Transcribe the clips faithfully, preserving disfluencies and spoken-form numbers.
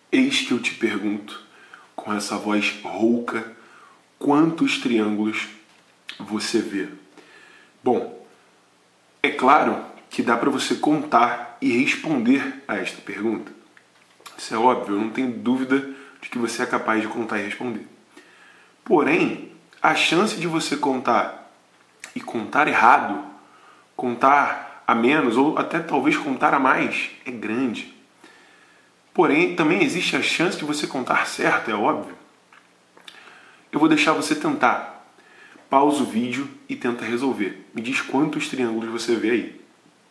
Eis que eu te pergunto, com essa voz rouca, quantos triângulos você vê? Bom, é claro que dá para você contar e responder a esta pergunta. Isso é óbvio, eu não tenho dúvida de que você é capaz de contar e responder. Porém, a chance de você contar e contar errado, contar a menos ou até talvez contar a mais é grande. Porém, também existe a chance de você contar certo, é óbvio. Eu vou deixar você tentar. Pausa o vídeo e tenta resolver. Me diz quantos triângulos você vê aí.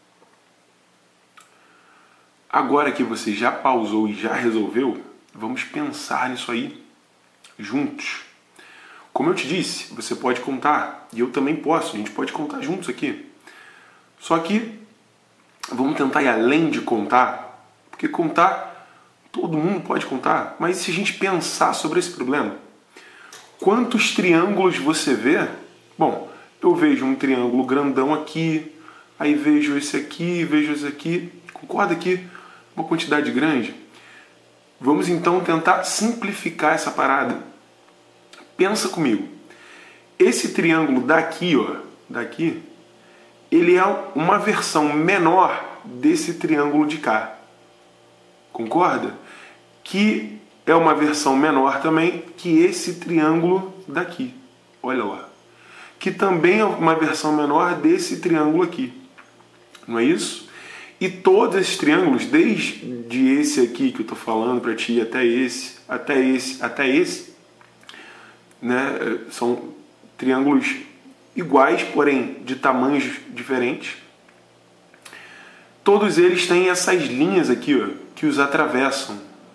Agora que você já pausou e já resolveu, vamos pensar nisso aí juntos. Como eu te disse, você pode contar, e eu também posso, a gente pode contar juntos aqui. Só que vamos tentar ir além de contar, porque contar, todo mundo pode contar, mas se a gente pensar sobre esse problema, quantos triângulos você vê? Bom, eu vejo um triângulo grandão aqui, aí vejo esse aqui, vejo esse aqui, concorda aqui? Uma quantidade grande. Vamos então tentar simplificar essa parada. Pensa comigo. Esse triângulo daqui, ó, daqui, ele é uma versão menor desse triângulo de cá. Concorda? Que é uma versão menor também que esse triângulo daqui. Olha lá. Que também é uma versão menor desse triângulo aqui. Não é isso? E todos esses triângulos, desde esse aqui que eu estou falando para ti, até esse, até esse, até esse, né, são triângulos iguais, porém de tamanhos diferentes. Todos eles têm essas linhas aqui, ó, que os atravessam.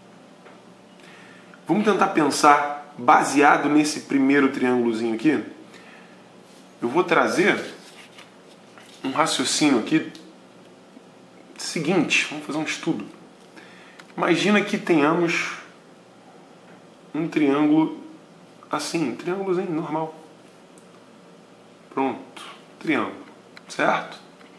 Vamos tentar pensar baseado nesse primeiro triângulozinho aqui. Eu vou trazer um raciocínio aqui seguinte, vamos fazer um estudo. Imagina que tenhamos um triângulo assim, um triângulozinho normal. Pronto, triângulo, certo?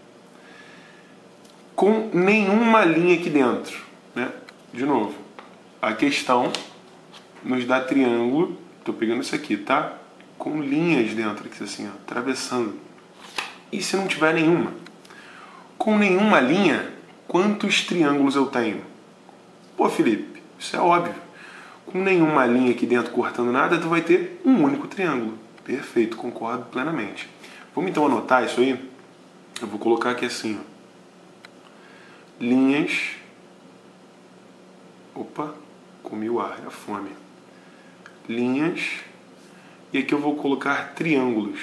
Com nenhuma linha aqui dentro, né? De novo, a questão nos dá triângulo, estou pegando isso aqui, tá? Com linhas dentro aqui assim, ó, atravessando. E se não tiver nenhuma? Com nenhuma linha, quantos triângulos eu tenho? Pô, Felipe, isso é óbvio. Com nenhuma linha aqui dentro cortando nada, tu vai ter um único triângulo. Perfeito, concordo plenamente. Vamos então anotar isso aí? Eu vou colocar aqui assim, ó. Linhas. Opa, comi o ar, é a fome. Linhas. E aqui eu vou colocar triângulos.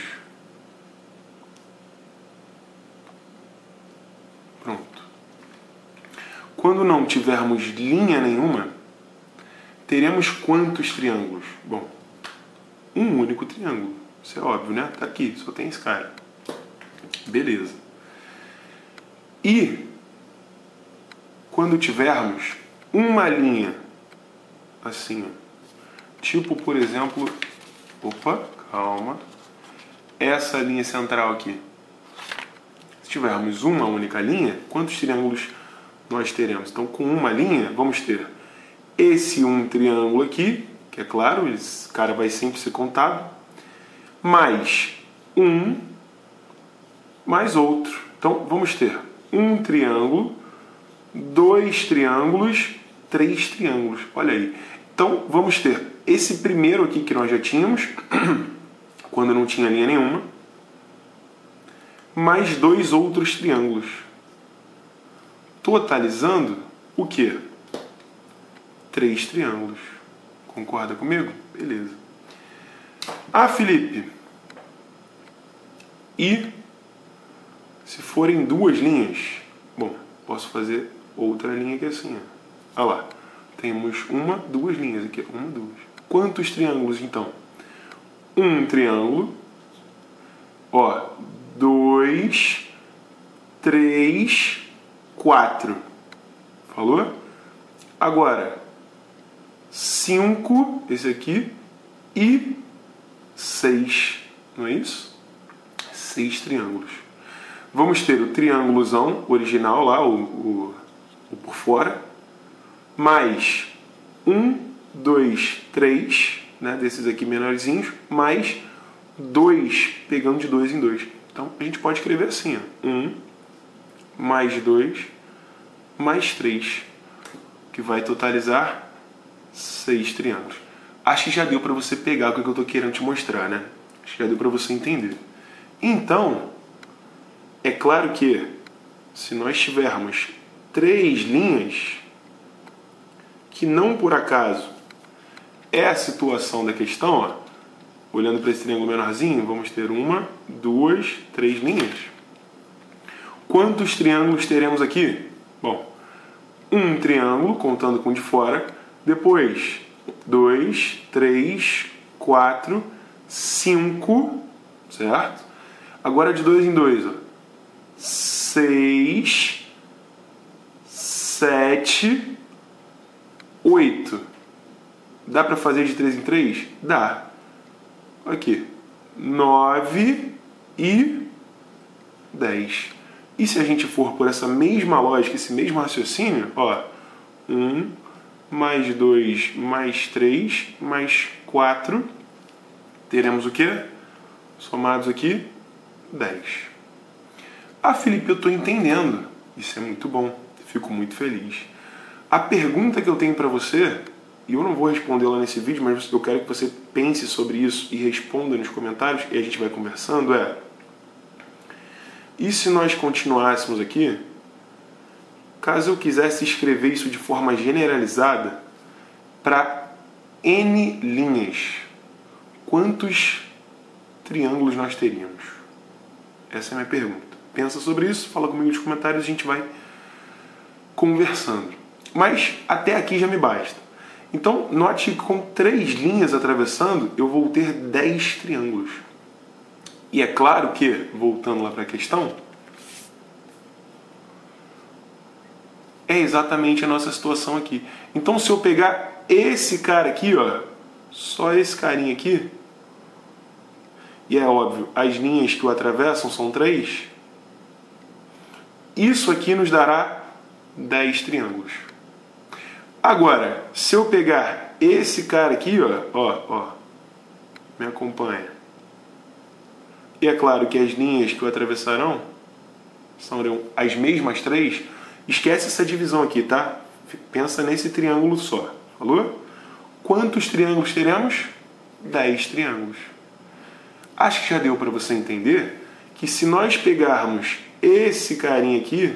Pronto. Quando não tivermos linha nenhuma, teremos quantos triângulos? Bom, um único triângulo. Isso é óbvio, né? Tá aqui, só tem esse cara. Beleza. E quando tivermos uma linha assim, ó, tipo, por exemplo, opa, calma, essa linha central aqui. Se tivermos uma única linha, quantos triângulos nós teremos? Então, com uma linha, vamos ter esse um triângulo aqui, que é claro, esse cara vai sempre ser contado, mais um, mais outro. Então, vamos ter um triângulo, dois triângulos, três triângulos. Olha aí. Então, vamos ter esse primeiro aqui que nós já tínhamos, quando não tinha linha nenhuma, mais dois outros triângulos. Totalizando o quê? Três triângulos. Concorda comigo? Beleza. Ah, Felipe, e se forem duas linhas? Bom, posso fazer outra linha aqui assim, ó. Olha lá. Temos uma, duas linhas aqui. Uma, duas. Quantos triângulos, então? Um triângulo. Ó, dois, três, quatro. Falou? Agora, cinco, esse aqui, e seis. Não é isso? Seis triângulos. Vamos ter o triângulozão original lá, o, o, o por fora, mais um, dois, três, né, desses aqui menorzinhos, mais dois, pegando de dois em dois. Então, a gente pode escrever assim, ó, um mais dois mais três, que vai totalizar seis triângulos. Acho que já deu para você pegar o que eu estou querendo te mostrar, né? Acho que já deu para você entender. Então, é claro que se nós tivermos três linhas, que não por acaso é a situação da questão, ó, olhando para esse triângulo menorzinho, vamos ter uma, duas, três linhas. Quantos triângulos teremos aqui? Bom, um triângulo, contando com o de fora, depois dois, três, quatro, cinco, certo? Agora de dois em dois, ó, seis, sete, oito. Dá para fazer de três em três? Dá. Aqui, nove e dez. E se a gente for por essa mesma lógica, esse mesmo raciocínio, ó, um mais dois mais três mais quatro, teremos o quê? Somados aqui, dez. Ah, Felipe, eu estou entendendo. Isso é muito bom. Fico muito feliz. A pergunta que eu tenho para você, e eu não vou respondê-la nesse vídeo, mas eu quero que você pense sobre isso e responda nos comentários, e a gente vai conversando, é: e se nós continuássemos aqui, caso eu quisesse escrever isso de forma generalizada para N linhas, quantos triângulos nós teríamos? Essa é a minha pergunta. Pensa sobre isso, fala comigo nos comentários, a gente vai conversando. Mas até aqui já me basta. Então, note que com três linhas atravessando, eu vou ter dez triângulos. E é claro que, voltando lá para a questão, é exatamente a nossa situação aqui. Então, se eu pegar esse cara aqui, ó, só esse carinha aqui, e é óbvio, as linhas que o atravessam são três, isso aqui nos dará dez triângulos. Agora, se eu pegar esse cara aqui, ó, ó, ó, me acompanha. E é claro que as linhas que o atravessarão serão as mesmas três. Esquece essa divisão aqui, tá? Pensa nesse triângulo só. Falou? Quantos triângulos teremos? dez triângulos. Acho que já deu para você entender que se nós pegarmos esse carinha aqui,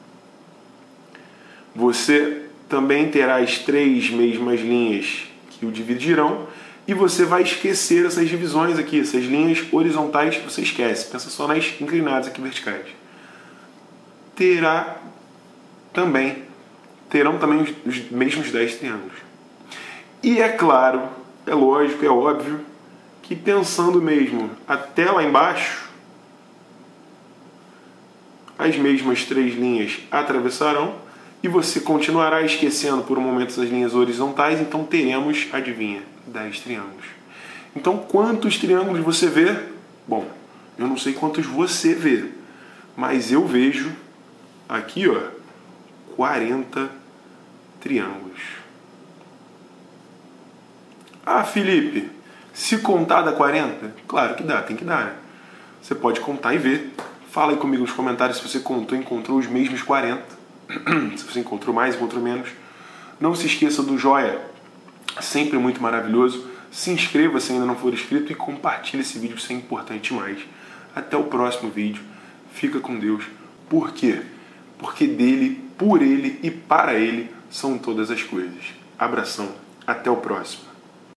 você também terá as três mesmas linhas que o dividirão, e você vai esquecer essas divisões aqui, essas linhas horizontais, você esquece. Pensa só nas inclinadas aqui verticais. Terá também, terão também os, os mesmos dez triângulos. E é claro, é lógico, é óbvio, que pensando mesmo até lá embaixo, as mesmas três linhas atravessarão e você continuará esquecendo por um momento essas linhas horizontais, então teremos, adivinha, dez triângulos. Então, quantos triângulos você vê? Bom, eu não sei quantos você vê, mas eu vejo aqui, ó, quarenta triângulos. Ah, Felipe, se contar dá quarenta? Claro que dá, tem que dar, né? Você pode contar e ver. Fala aí comigo nos comentários se você contou e encontrou os mesmos quarenta. Se você encontrou mais, encontrou menos. Não se esqueça do joia, sempre muito maravilhoso. Se inscreva se ainda não for inscrito e compartilhe esse vídeo, isso é importante demais. Até o próximo vídeo. Fica com Deus. Por quê? Porque dele, por ele e para ele são todas as coisas. Abração. Até o próximo.